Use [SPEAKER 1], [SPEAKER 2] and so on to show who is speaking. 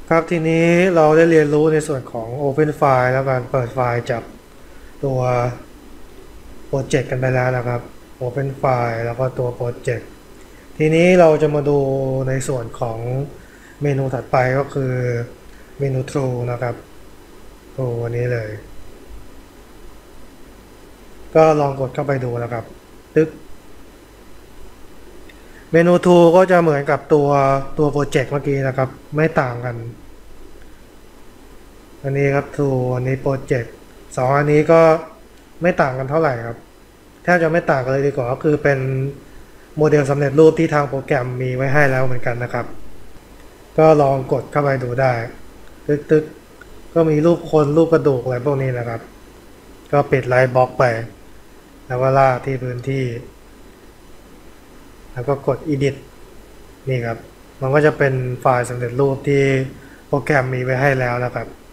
[SPEAKER 1] ครับทีนี้เราได้เรียนรู้ในส่วนของ Open File แล้วการเปิดไฟล์จากตัวโปรเจกต์กันไปแล้วนะครับ Open File แล้วก็ตัวโปรเจกต์ทีนี้เราจะมาดูในส่วนของเมนูถัดไปก็คือเมนู True นะครับ True อันนี้เลยก็ลองกดเข้าไปดูนะครับตึ๊กเมนู True ก็จะเหมือนกับตัวโปรเจกต์เมื่อกี้นะครับไม่ต่างกันอันนี้ครับ True อันนี้โปรเจกต์สองอันนี้ก็ไม่ต่างกันเท่าไหร่ครับแทบจะไม่ต่างกันเลยดีกว่าก็คือเป็นโมเดลสำเร็จรูปที่ทางโปรแกรมมีไว้ให้แล้วเหมือนกันนะครับก็ลองกดเข้าไปดูได้ตึกก็มีรูปคนรูปกระดูกอะไรพวกนี้นะครับก็ปิดไลท์บล็อกไปแล้วก็ลากที่พื้นที่แล้วก็กด edit นี่ครับมันก็จะเป็นไฟล์สำเร็จรูปที่โปรแกรมมีไว้ให้แล้วนะครับ